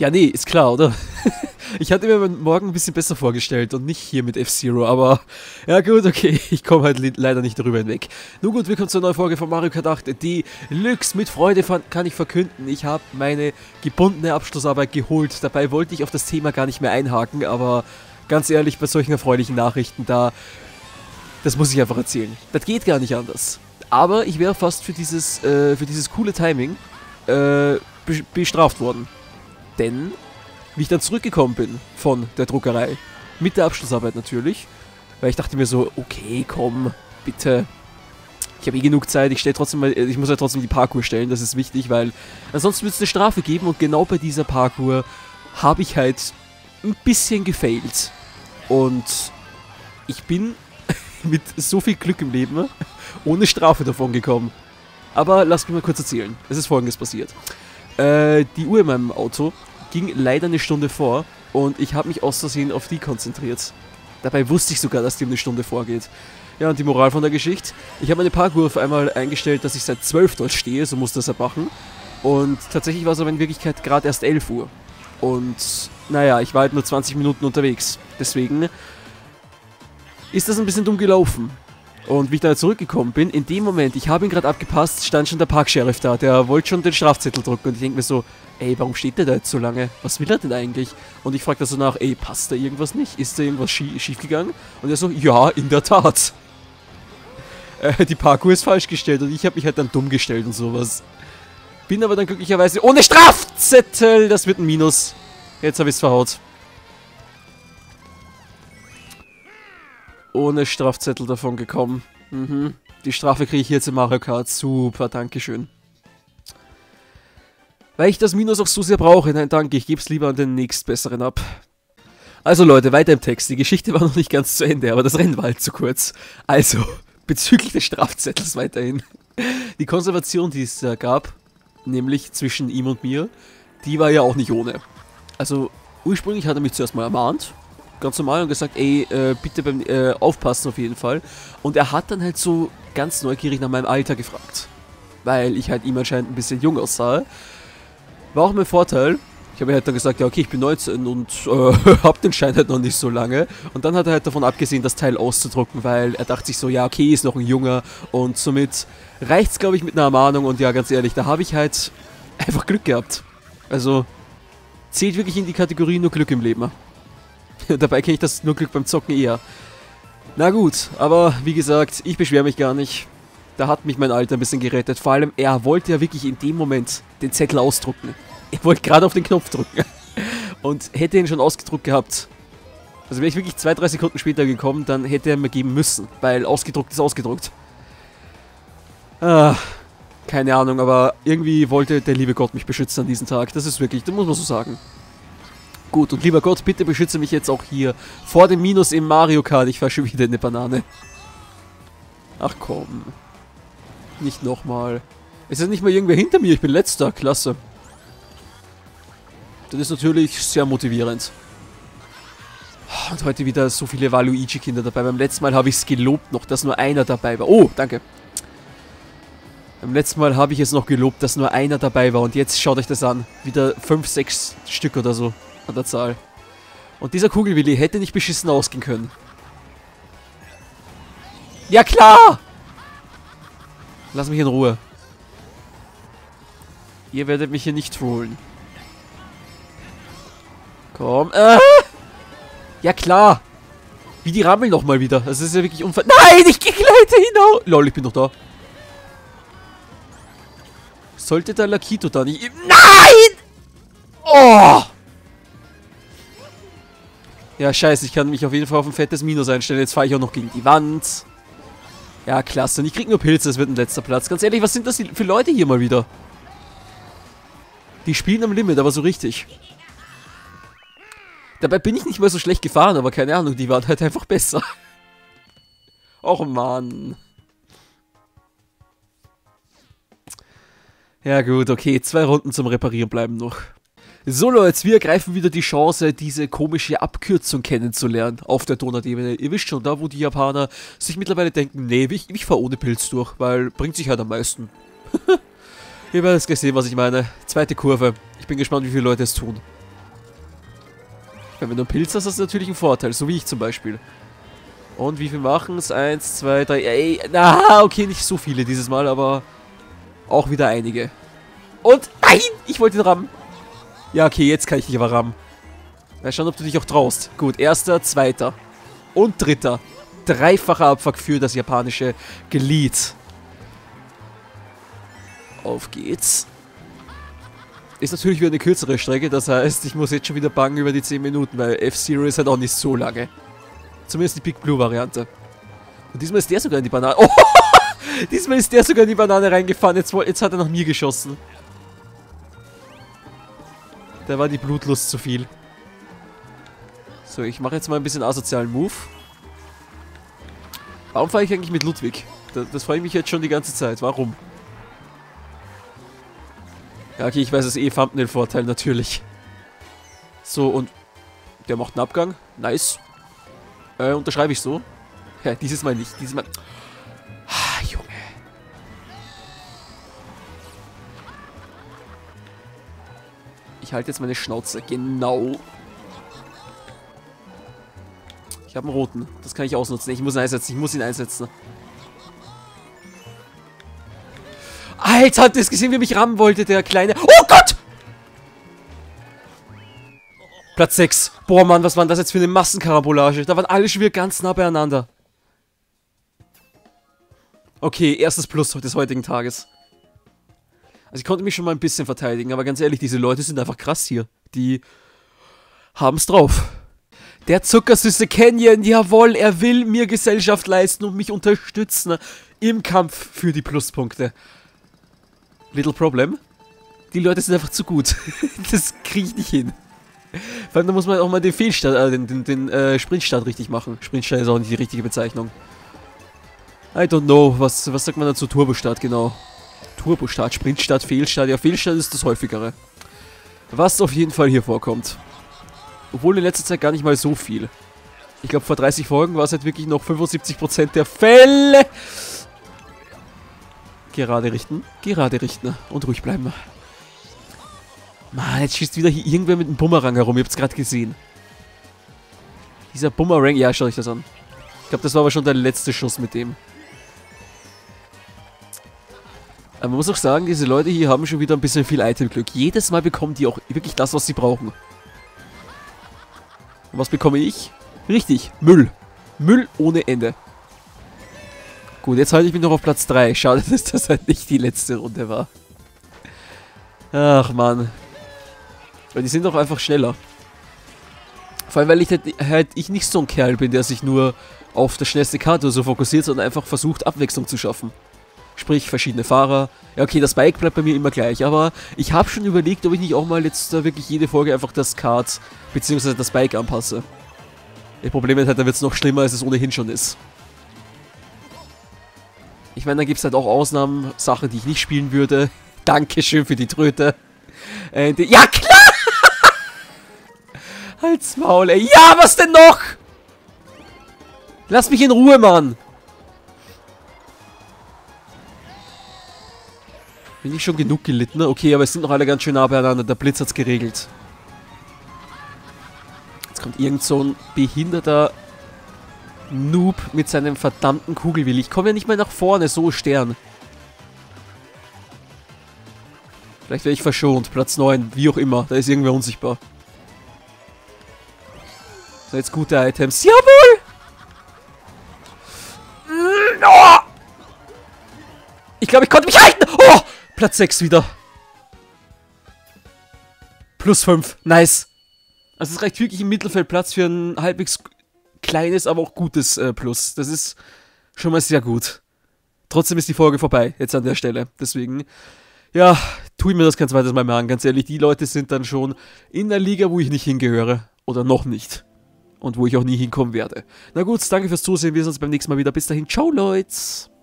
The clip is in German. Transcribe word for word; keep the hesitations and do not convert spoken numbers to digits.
Ja, nee, ist klar, oder? Ich hatte mir meinen Morgen ein bisschen besser vorgestellt und nicht hier mit F-Zero, aber ja gut, okay, ich komme halt leider nicht darüber hinweg. Nun gut, willkommen zur neuen Folge von Mario Kart acht Deluxe. Mit Freude kann ich verkünden, ich habe meine gebundene Abschlussarbeit geholt. Dabei wollte ich auf das Thema gar nicht mehr einhaken, aber ganz ehrlich, bei solchen erfreulichen Nachrichten da, das muss ich einfach erzählen. Das geht gar nicht anders. Aber ich wäre fast für dieses, äh, für dieses coole Timing äh, bestraft worden. Denn, wie ich dann zurückgekommen bin von der Druckerei, mit der Abschlussarbeit natürlich, weil ich dachte mir so, okay, komm, bitte, ich habe eh genug Zeit, ich stelle trotzdem mal, ich muss ja trotzdem die Parkour stellen, das ist wichtig, weil ansonsten wird es eine Strafe geben und genau bei dieser Parkour habe ich halt ein bisschen gefailt. Und ich bin mit so viel Glück im Leben ohne Strafe davon gekommen. Aber lasst mich mal kurz erzählen, es ist Folgendes passiert. Äh, die Uhr in meinem Auto ging leider eine Stunde vor und ich habe mich aus Versehen auf die konzentriert. Dabei wusste ich sogar, dass die um eine Stunde vorgeht. Ja, und die Moral von der Geschichte: Ich habe meine Parkour auf einmal eingestellt, dass ich seit zwölf dort stehe, so muss das ja machen. Und tatsächlich war es aber in Wirklichkeit gerade erst elf Uhr. Und naja, ich war halt nur zwanzig Minuten unterwegs. Deswegen ist das ein bisschen dumm gelaufen. Und wie ich da zurückgekommen bin, in dem Moment, ich habe ihn gerade abgepasst, stand schon der Parksheriff da, der wollte schon den Strafzettel drucken und ich denke mir so, ey, warum steht der da jetzt so lange? Was will er denn eigentlich? Und ich frage da so nach, ey, passt da irgendwas nicht? Ist da irgendwas schie schief gegangen? Und er so, ja, in der Tat. Äh, die Parkour ist falsch gestellt und ich habe mich halt dann dumm gestellt und sowas. Bin aber dann glücklicherweise ohne Strafzettel, das wird ein Minus. Jetzt habe ich es verhaut. Ohne Strafzettel davon gekommen. Mhm. Die Strafe kriege ich jetzt in Mario Kart. Super, dankeschön. Weil ich das Minus auch so sehr brauche. Nein, danke, ich gebe es lieber an den nächstbesseren ab. Also Leute, weiter im Text. Die Geschichte war noch nicht ganz zu Ende, aber das Rennen war halt zu kurz. Also, bezüglich des Strafzettels weiterhin. Die Konservation, die es da gab, nämlich zwischen ihm und mir, die war ja auch nicht ohne. Also, ursprünglich hat er mich zuerst mal ermahnt. Ganz normal und gesagt, ey, äh, bitte beim äh, Aufpassen auf jeden Fall. Und er hat dann halt so ganz neugierig nach meinem Alter gefragt. Weil ich halt ihm anscheinend ein bisschen jung aussah. War auch mein Vorteil. Ich habe halt dann gesagt, ja okay, ich bin neunzehn und äh, hab den Schein halt noch nicht so lange. Und dann hat er halt davon abgesehen, das Teil auszudrucken, weil er dachte sich so, ja okay, ist noch ein Junger. Und somit reicht's, glaube ich, mit einer Ermahnung. Und ja, ganz ehrlich, da habe ich halt einfach Glück gehabt. Also, zählt wirklich in die Kategorie nur Glück im Leben. Dabei kenne ich das nur Glück beim Zocken eher. Na gut, aber wie gesagt, ich beschwere mich gar nicht. Da hat mich mein Alter ein bisschen gerettet. Vor allem, er wollte ja wirklich in dem Moment den Zettel ausdrucken. Er wollte gerade auf den Knopf drücken. Und hätte ihn schon ausgedruckt gehabt. Also wäre ich wirklich zwei, drei Sekunden später gekommen, dann hätte er mir geben müssen. Weil ausgedruckt ist ausgedruckt. Ah, keine Ahnung, aber irgendwie wollte der liebe Gott mich beschützen an diesem Tag. Das ist wirklich, das muss man so sagen. Gut, und lieber Gott, bitte beschütze mich jetzt auch hier vor dem Minus im Mario Kart. Ich fahre schon wieder eine Banane. Ach komm. Nicht nochmal. Es ist nicht mal irgendwer hinter mir, ich bin letzter. Klasse. Das ist natürlich sehr motivierend. Und heute wieder so viele Waluigi-Kinder dabei. Beim letzten Mal habe ich es gelobt noch, dass nur einer dabei war. Oh, danke. Beim letzten Mal habe ich es noch gelobt, dass nur einer dabei war. Und jetzt schaut euch das an. Wieder fünf, sechs Stück oder so an der Zahl. Und dieser Kugelwilli hätte nicht beschissen ausgehen können. Ja klar! Lass mich in Ruhe. Ihr werdet mich hier nicht trollen. Komm. Äh! Ja klar! Wie die rammeln nochmal wieder. Das ist ja wirklich unver... Nein, ich gleite hinaus! Lol, ich bin noch da. Sollte der Lakito da nicht... Nein! Oh! Ja, scheiße, ich kann mich auf jeden Fall auf ein fettes Minus einstellen. Jetzt fahre ich auch noch gegen die Wand. Ja, klasse. Und ich krieg nur Pilze, das wird ein letzter Platz. Ganz ehrlich, was sind das für Leute hier mal wieder? Die spielen am Limit, aber so richtig. Dabei bin ich nicht mal so schlecht gefahren, aber keine Ahnung, die waren halt einfach besser. Och, Mann. Ja gut, okay, zwei Runden zum Reparieren bleiben noch. So Leute, wir ergreifen wieder die Chance, diese komische Abkürzung kennenzulernen auf der Donut-Ebene. Ihr wisst schon, da wo die Japaner sich mittlerweile denken, nee, ich, ich fahre ohne Pilz durch, weil bringt sich halt am meisten. Ihr werdet es gleich sehen, was ich meine. Zweite Kurve. Ich bin gespannt, wie viele Leute es tun. Wenn du einen Pilz hast, hast du natürlich einen Vorteil. So wie ich zum Beispiel. Und wie viel machen es? Eins, zwei, drei. Ey, na, okay, nicht so viele dieses Mal, aber auch wieder einige. Und nein, ich wollte ihn rammen. Ja, okay, jetzt kann ich dich aber rammen. Mal schauen, ob du dich auch traust. Gut, erster, zweiter und dritter. Dreifacher Abfuck für das japanische Glied. Auf geht's. Ist natürlich wieder eine kürzere Strecke, das heißt, ich muss jetzt schon wieder bangen über die zehn Minuten, weil F-Zero ist halt auch nicht so lange. Zumindest die Big Blue Variante. Und diesmal ist der sogar in die Banane. Oh! Diesmal ist der sogar in die Banane reingefahren. Jetzt, jetzt hat er nach mir geschossen. Da war die Blutlust zu viel. So, ich mache jetzt mal ein bisschen asozialen Move. Warum fahre ich eigentlich mit Ludwig? Das, das frage ich mich jetzt schon die ganze Zeit. Warum? Ja, okay, ich weiß, es ist eh Thumbnail-Vorteil, natürlich. So, und der macht einen Abgang. Nice. Äh, unterschreibe ich so. Ja, dieses Mal nicht. Dieses Mal... Ah, Junge. Ich halte jetzt meine Schnauze. Genau. Ich habe einen roten. Das kann ich ausnutzen. Ich muss ihn einsetzen. Ich muss ihn einsetzen. Alter, habt ihr es gesehen, wie er mich rammen wollte, der kleine... Oh Gott! Platz sechs. Boah, Mann, was war denn das jetzt für eine Massenkarambolage? Da waren alle schon wieder ganz nah beieinander. Okay, erstes Plus des heutigen Tages. Also ich konnte mich schon mal ein bisschen verteidigen, aber ganz ehrlich, diese Leute sind einfach krass hier. Die haben's drauf. Der zuckersüße Canyon, jawohl, er will mir Gesellschaft leisten und mich unterstützen im Kampf für die Pluspunkte. Little Problem. Die Leute sind einfach zu gut. Das kriege ich nicht hin. Vor allem, da muss man auch mal den Fehlstart, äh, den, den, den äh, Sprintstart richtig machen. Sprintstart ist auch nicht die richtige Bezeichnung. I don't know, was, was sagt man dazu? Turbostart, genau. Turbostart, Sprintstart, Fehlstart. Ja, Fehlstart ist das häufigere. Was auf jeden Fall hier vorkommt. Obwohl in letzter Zeit gar nicht mal so viel. Ich glaube, vor dreißig Folgen war es halt wirklich noch fünfundsiebzig Prozent der Fälle. Gerade richten, gerade richten und ruhig bleiben. Mann, jetzt schießt wieder hier irgendwer mit einem Bumerang herum. Ihr habt es gerade gesehen. Dieser Bumerang, ja, schaut euch das an. Ich glaube, das war aber schon der letzte Schuss mit dem. Aber man muss auch sagen, diese Leute hier haben schon wieder ein bisschen viel Itemglück. Jedes Mal bekommen die auch wirklich das, was sie brauchen. Und was bekomme ich? Richtig, Müll. Müll ohne Ende. Gut, jetzt halte ich mich noch auf Platz drei. Schade, dass das halt nicht die letzte Runde war. Ach, Mann. Weil die sind doch einfach schneller. Vor allem, weil ich halt, halt ich nicht so ein Kerl bin, der sich nur auf das schnellste Karte so fokussiert, sondern einfach versucht, Abwechslung zu schaffen. Sprich, verschiedene Fahrer. Ja, okay, das Bike bleibt bei mir immer gleich, aber ich habe schon überlegt, ob ich nicht auch mal jetzt da wirklich jede Folge einfach das Kart bzw. das Bike anpasse. Das Problem ist halt, da wird es noch schlimmer, als es ohnehin schon ist. Ich meine, da gibt es halt auch Ausnahmen, Sachen, die ich nicht spielen würde. Dankeschön für die Tröte. Äh, die, ja, klar! Halt's Maul, ey. Ja, was denn noch? Lass mich in Ruhe, Mann. Bin ich schon genug gelitten? Okay, aber es sind noch alle ganz schön nah beieinander. Der Blitz hat's geregelt. Jetzt kommt irgend so ein behinderter Noob mit seinem verdammten Kugelwilli. Ich komme ja nicht mehr nach vorne, so Stern. Vielleicht werde ich verschont. Platz neun, wie auch immer. Da ist irgendwer unsichtbar. So, jetzt gute Items. Jawohl! Oh! Ich glaube, ich konnte mich halten. Oh! Platz sechs wieder. Plus fünf. Nice. Also es reicht wirklich im Mittelfeldplatz für ein halbwegs kleines, aber auch gutes äh, Plus. Das ist schon mal sehr gut. Trotzdem ist die Folge vorbei, jetzt an der Stelle. Deswegen, ja, tue ich mir das kein zweites Mal mehr an. Ganz ehrlich, die Leute sind dann schon in der Liga, wo ich nicht hingehöre. Oder noch nicht. Und wo ich auch nie hinkommen werde. Na gut, danke fürs Zusehen. Wir sehen uns beim nächsten Mal wieder. Bis dahin, ciao Leute.